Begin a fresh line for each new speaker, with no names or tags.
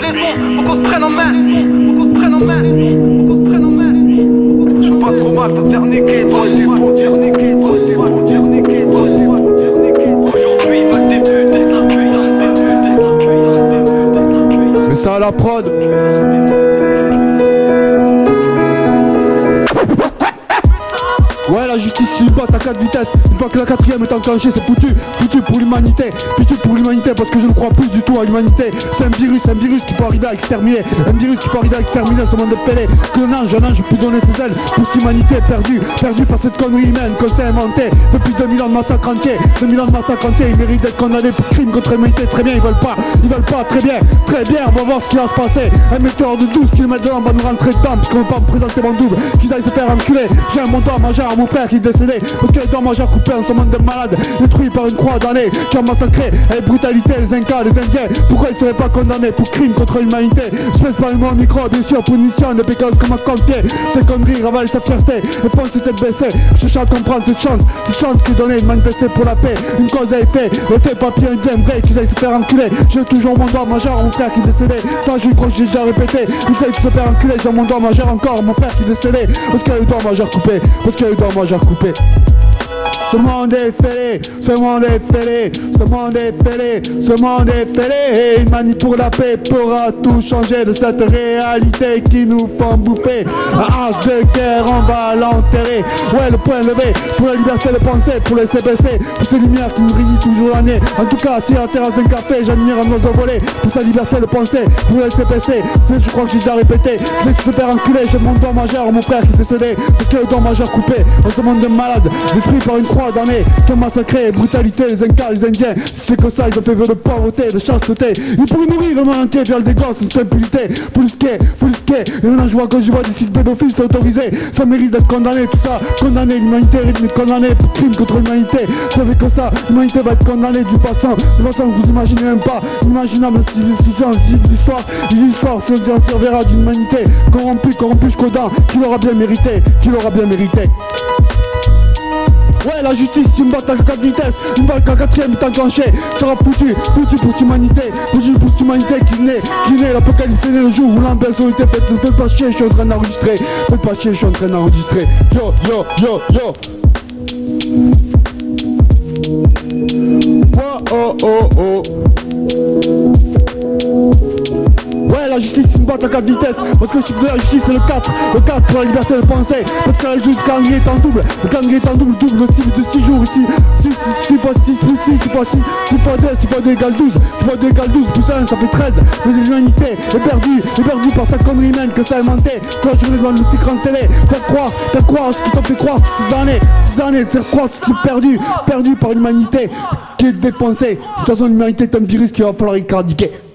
les sons, faut qu'on se prenne en main. Faut qu'on se prenne en main. Faut qu'on se prenne en main.
Je suis pas trop mal, faut te faire niquer. Toi, t'es pour dire niquer. Toi, t'es pour dire niquer. Toi, t'es pour dire niquer. Aujourd'hui, va des buts, des appuis, des buts.
Mais ça à la prod. Ouais, la justice c'est une botte à 4 vitesses. Une fois que la quatrième est enclenchée, c'est foutu. Foutu pour l'humanité. Foutu pour l'humanité parce que je ne crois plus du tout à l'humanité. C'est un virus qu'il faut arriver à exterminer. Un virus qu'il faut arriver à exterminer ce monde de fêlés. Que un ange peut donner ses ailes pour cette humanité perdue. Perdue par cette connerie humaine qu'on s'est inventée. Depuis 2000 ans de massacre entier. 2000 ans de massacre entier, ils méritent d'être condamnés pour crime contre l'humanité. Très bien, ils veulent pas, très bien, on va voir ce qui va se passer. Un météore de 12 km de l'an va nous rentrer dedans puisqu'on ne va pas me présenter mon double. Qu'ils aillent se faire enculer. J'ai un montant majeur à mon frère qui est décédé parce qu'il est dans majeur coupé en ce monde de malades, détruit par une croix damnée qui a massacré avec brutalité les Incas, les Indiens. Pourquoi ils seraient pas condamnés pour crime contre l'humanité? Je pèse pas mon micro, bien sûr, pour une mission de pécose comme un confié. Ces conneries ravalent sa fierté et font ses têtes baissées. Je cherche à comprendre cette chance qui est donnée de manifester pour la paix. Une cause à effet, l'effet papier est bien vrai qu'ils aillent se faire enculer. J'ai toujours mon doigt majeur à mon frère qui est décédé. Ça je crois que j'ai déjà répété. Ils aillent se faire enculer, j'ai mon doigt majeur encore, mon frère qui est décédé. Parce qu'il a le doigt majeur coupé, parce qu'il a le doigt majeur coupé. Ce monde est fêlé, ce monde est fêlé, ce monde est fêlé, ce monde est fêlé. Une manif pour la paix pourra tout changer de cette réalité qui nous font bouffer. À hache de guerre, on va l'enterrer. Ouais, le point levé pour la liberté de penser, pour les CBC, pour ces lumières qui nous résistent toujours l'année. En tout cas, si à la terrasse d'un café, j'admire un oiseau volé pour sa liberté de penser, pour les CBC. Je crois que j'ai déjà répété, je vais se faire enculer. J'ai mon doigt majeur, mon frère qui est décédé parce qu'il a le doigt majeur coupé. On se monde de malade, détruit par une croix damnés, qui ont massacré, brutalité, les Incas, les Indiens. Si c'est que ça, ils ont fait vœu de pauvreté, de chasteté. Ils pourraient nourrir le monde entier, viol des gosses, une impunité. Plus qu'est. Et maintenant je vois que je vois des sites pédophiles, c'est autorisé. Ça mérite d'être condamné, tout ça. Condamné, l'humanité est condamnée pour crime contre l'humanité. Ça fait que ça, l'humanité va être condamnée d'une façon que vous imaginez même pas. Inimaginable l'histoire, l'histoire se servira d'une humanité corrompue jusqu'aux dents, qui l'aura bien mérité, Ouais, la justice, c'est une bataille à 4 vitesses. Une fois que la quatrième est enclenchée, sera foutu pour cette humanité, pour cette humanité qui naît, l'apocalypse est né le jour où l'ambiance a été faite. Faites pas chier, je suis en train d'enregistrer. Yo. Oh. Ouais, la justice c'est une boîte à 4 vitesses. Parce que le chiffre de la justice c'est le 4 pour la liberté de penser. Parce que le calendrier est en double. Le calendrier est en double de 6 jours ici. 6 fois 6 plus 6, 6 fois 6, 6 fois 2, 6 fois 2 égale 12. 6 fois 2 égale 12, plus 1 ça fait 13. Mais l'humanité est perdue par cette connerie humaine que ça a inventé. Toi je voulais devant l'écran de télé, faire croire ce qui t'ont fait croire 6 années, faire croire ce qui est perdu par l'humanité qui est défoncée. De toute façon l'humanité est un virus qu'il va falloir éradiquer.